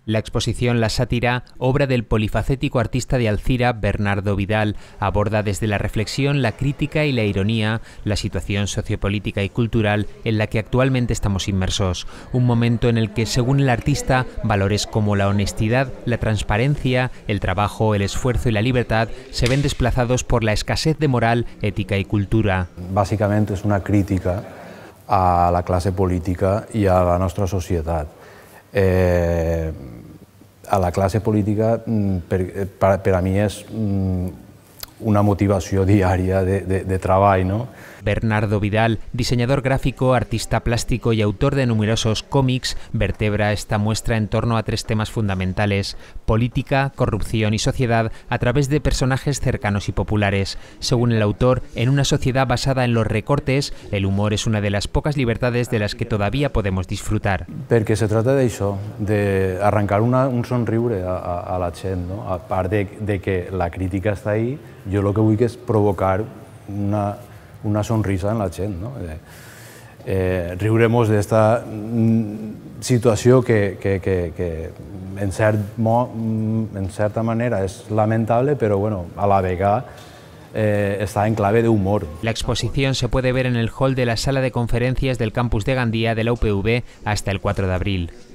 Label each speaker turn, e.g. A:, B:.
A: La exposición La Sátira, obra del polifacético artista de Alzira, Bernardo Vidal, aborda desde la reflexión, la crítica y la ironía la situación sociopolítica y cultural en la que actualmente estamos inmersos. Un momento en el que, según el artista, valores como la honestidad, la transparencia, el trabajo, el esfuerzo y la libertad se ven desplazados por la escasez de moral, ética y cultura.
B: Bàsicament és una crítica a la classe política i a la nostra societat. A la classe política per a mi és una motivació diària de treball, no?
A: Bernardo Vidal, diseñador gráfico, artista plástico y autor de numerosos cómics, vertebra esta muestra en torno a tres temas fundamentales: política, corrupción y sociedad, a través de personajes cercanos y populares. Según el autor, en una sociedad basada en los recortes, el humor es una de las pocas libertades de las que todavía podemos disfrutar.
B: Perquè se trata d'això, d'arrencar un somriure a la gent, no? A part de que la crítica està ahí, jo el que vull és provocar una sonrisa en la gent, no? Riuremos d'esta situació que en certa manera és lamentable, però bueno, a la vegada está en clave de humor.
A: La exposición se puede ver en el hall de la sala de conferencias del campus de Gandía de la UPV hasta el 4 de abril.